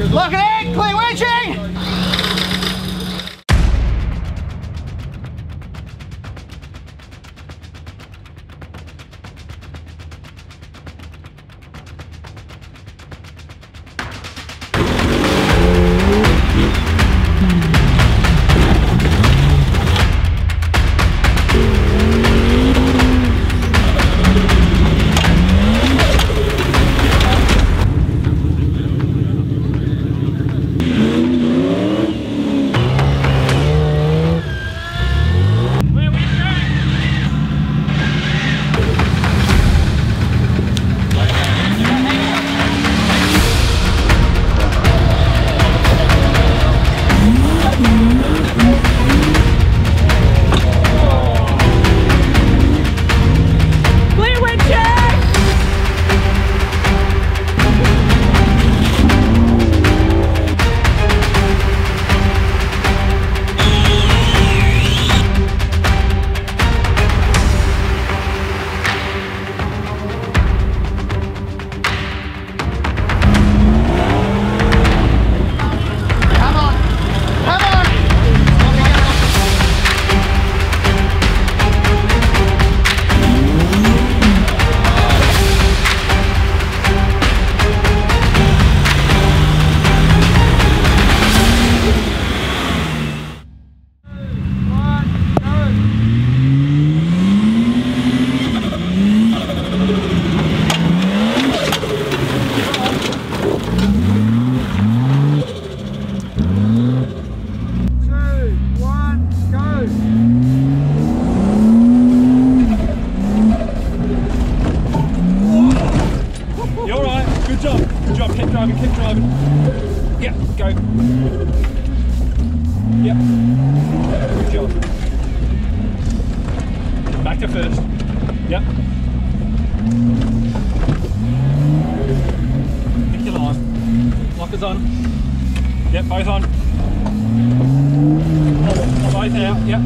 Lock it in, clean winching! Keep driving. Yep, go. Yep. Good job. Back to first. Yep. Pick your line. Lockers on. Yep, both on. Both out. Yep.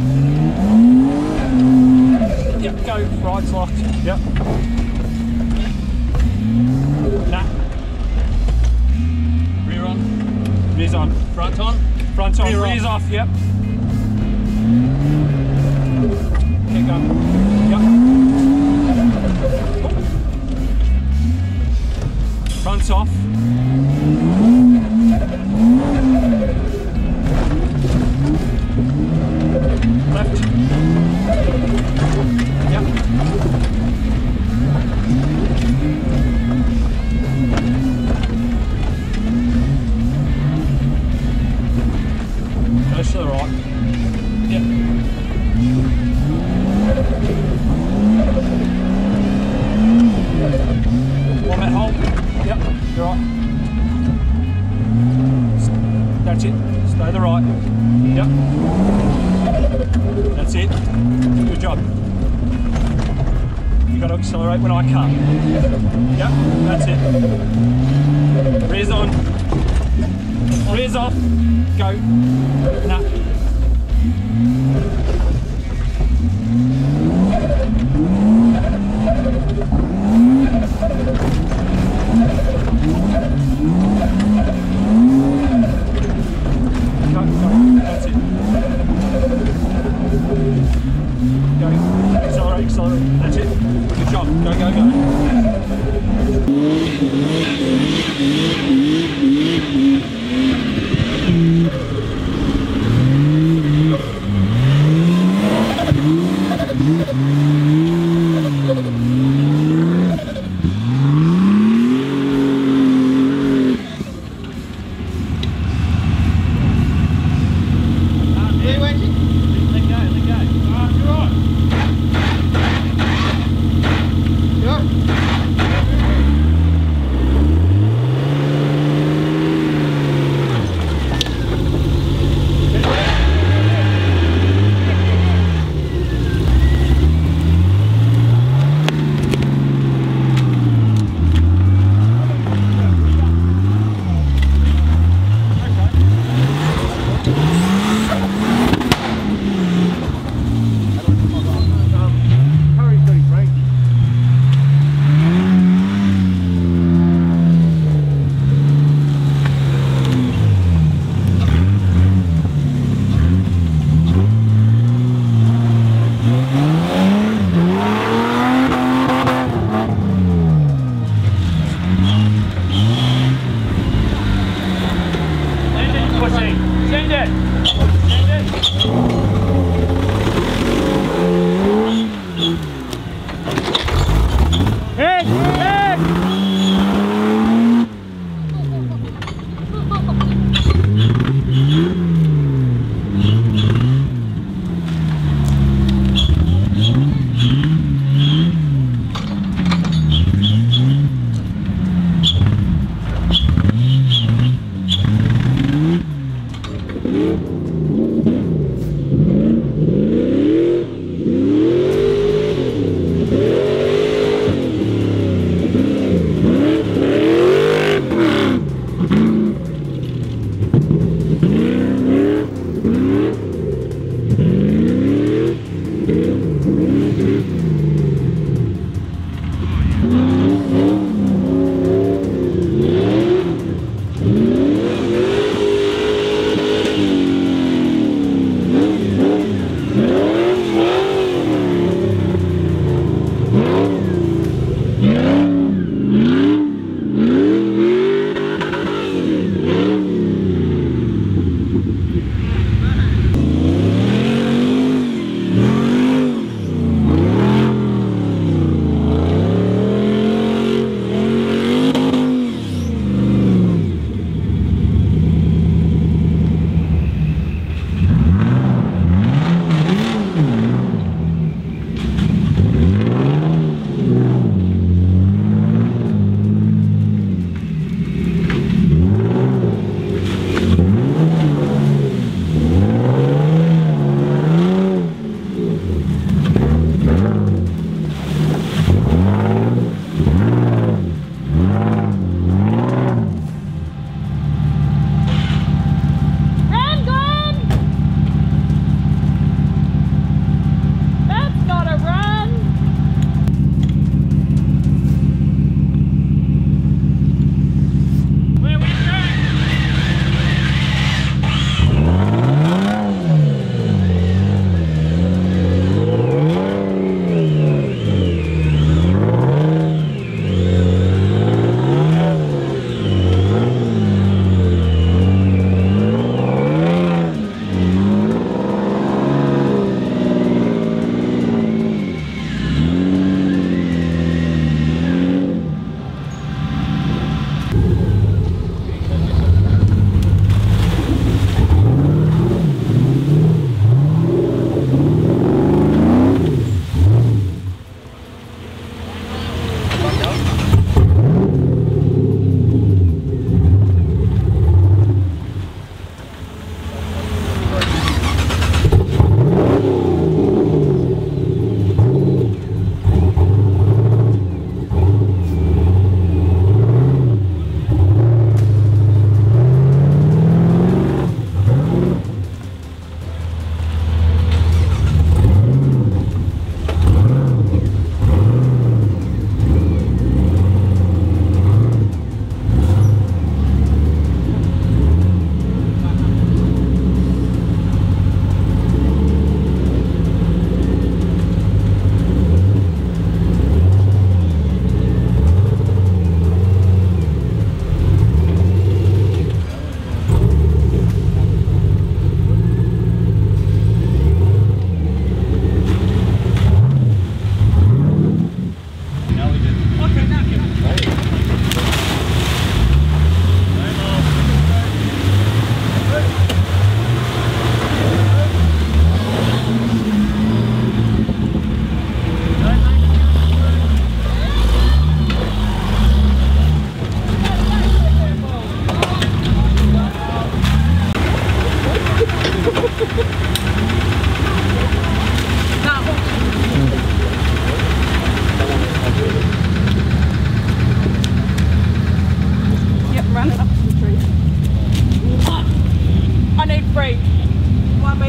Yep, go. Ride's locked. Yep. Nah. Rear on. Rear's on. Front on. Front on. Rear's off. Yep. Keep going. Yep. Front's off. Left. Yep. Goes to the right. Yep. One minute hold. Yep, you're right. That's it. Stay to the right. Yep. That's it. Good job. You got to accelerate when I come. Yep, that's it. Rear's on. Rear's off. Go. Nah. That's it. Go. Accelerate, accelerate. That's it. Good job. Go, go, go.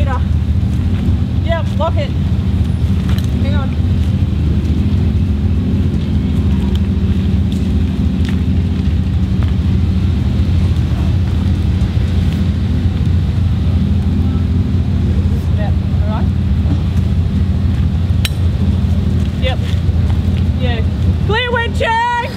meter. Yep, lock it. Hang on. Yep, alright. Yep. Yeah. Clear winching!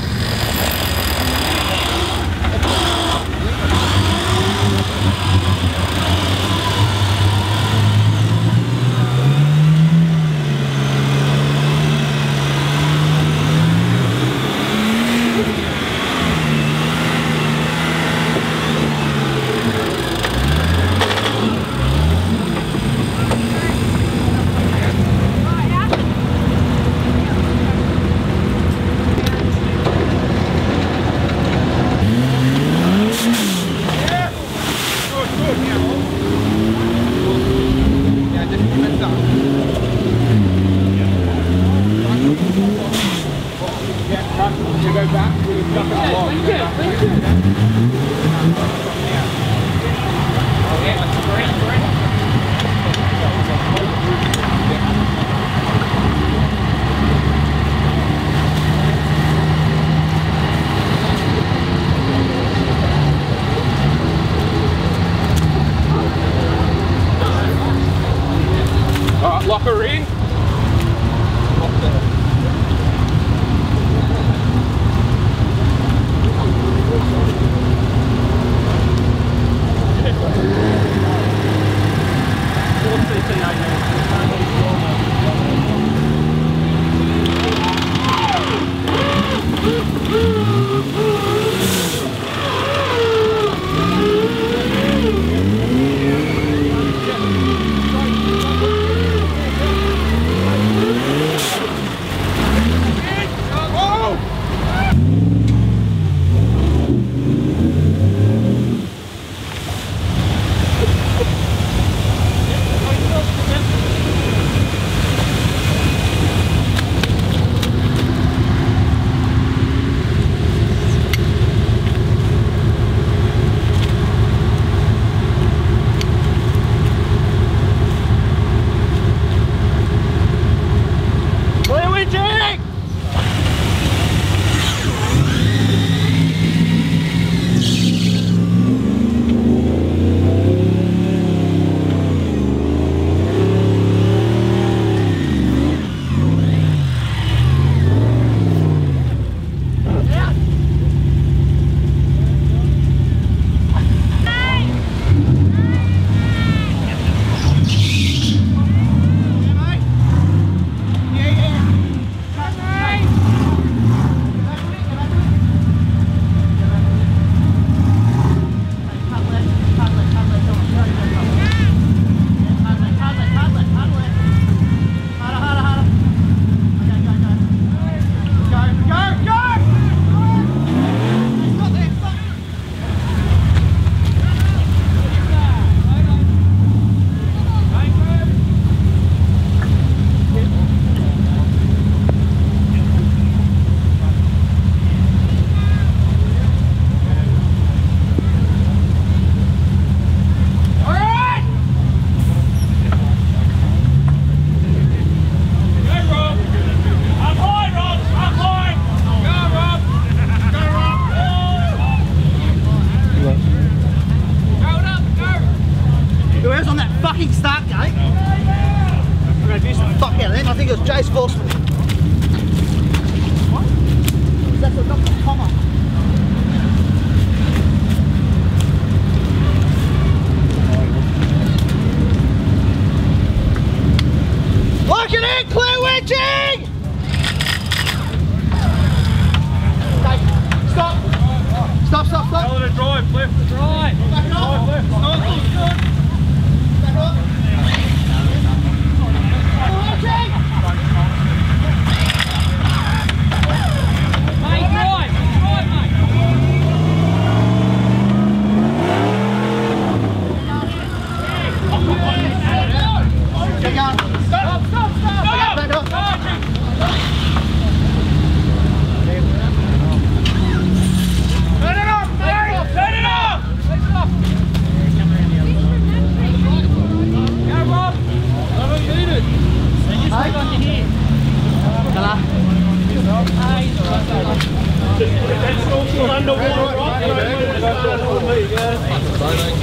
Lock her in.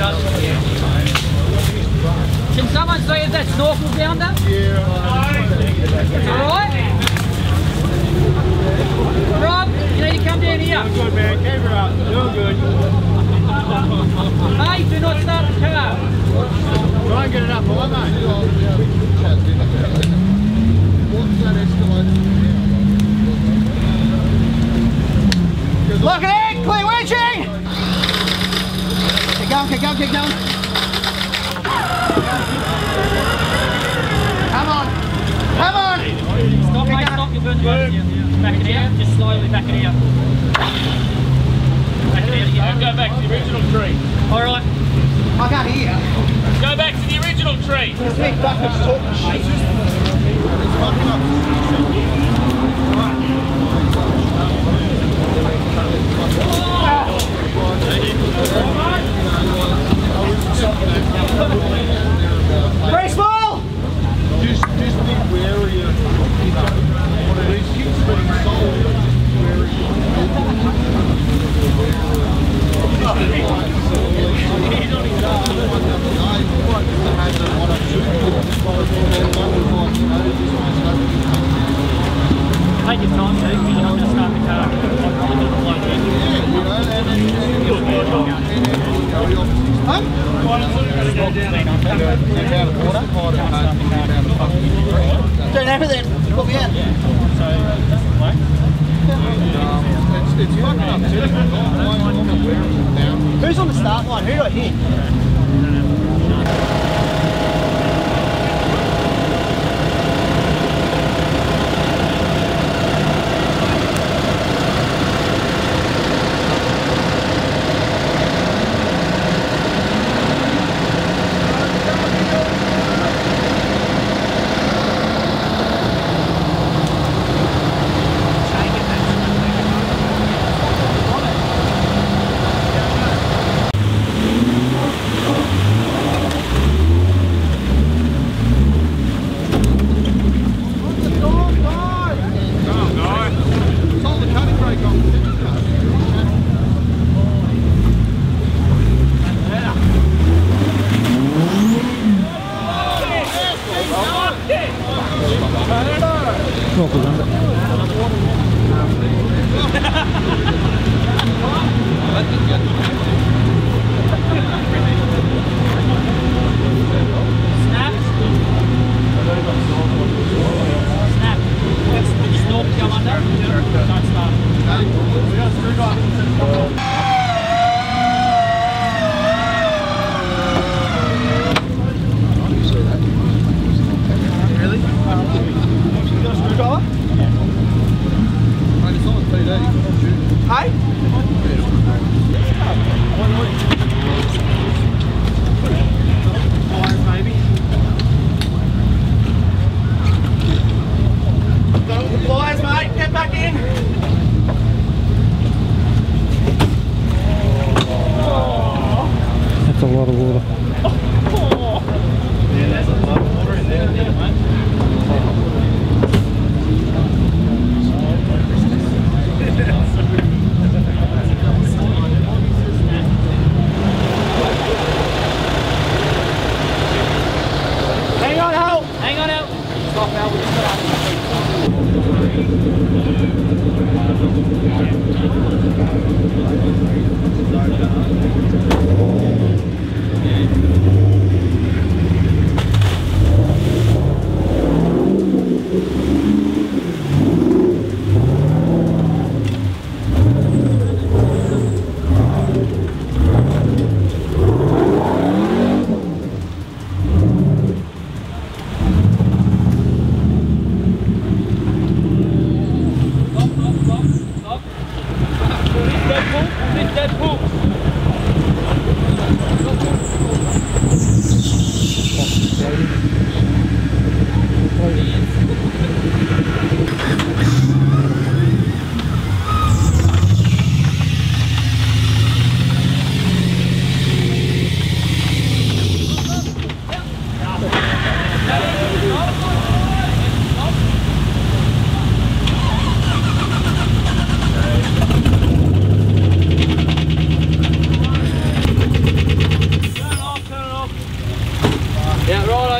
Can someone see if that snorkel's down there? Yeah. Alright? Rob, you need to come down here. Doing good, man. Keep her up. Doing good. Hey, do not start the car. Try and get it up, all right, mate. Lock it in! Clear winching! Keep going, keep going, keep going. Come on! Come on! Stop, mate, stop, you'll burn the boat. Back it out, just slowly back it out. Back it out again. Go back to the original tree. Alright. I can't hear. Go back to the original tree. This big bucket's talking shit. Very small! Just be wary of one of these kids being sold. Take your time, Luke, you're not going to start the car. Don't have it then. Put me in. It's fucking upsetting. Who's on the start line? Who do I hit?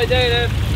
Dave.